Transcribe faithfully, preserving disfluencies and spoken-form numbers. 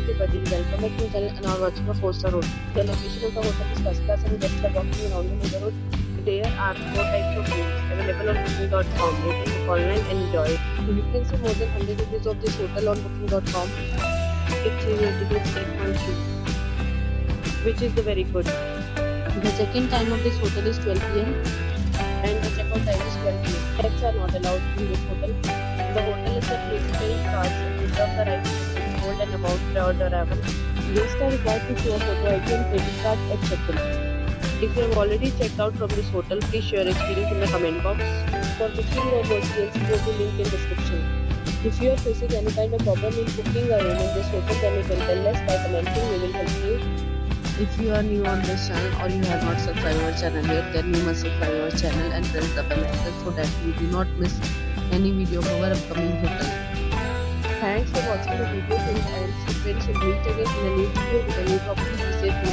everybody, welcome back to the channel and are watching a four star hotel. The location of the hotel is first class and guests are walking around the neighborhood. There are four types of rooms available on booking dot com. You can book online and enjoy it. You can see more than one hundred reviews of this hotel on booking dot com. Its rating is eight point three, which is the very good. The check-in time of this hotel is twelve p m and the check-out time is twelve p m Pets are not allowed in this hotel. The hotel is a basically cards and reserve the right to hold and about prior to arrival. Guests are required to show a photo I D and credit card at check-in. If you have already checked out from this hotel, please share your experience in the comment box. For booking or more details, go to link in description. If you are facing any kind of problem in booking a room in this hotel, then you can tell us by commenting. We will help you. If you are new on this channel or you have not subscribed our channel yet, then you must subscribe our channel and press the bell icon so that you do not miss any video of our upcoming hotel. Thanks for watching the video till the end. Friends, will meet again in a new video with a new property. Be safe.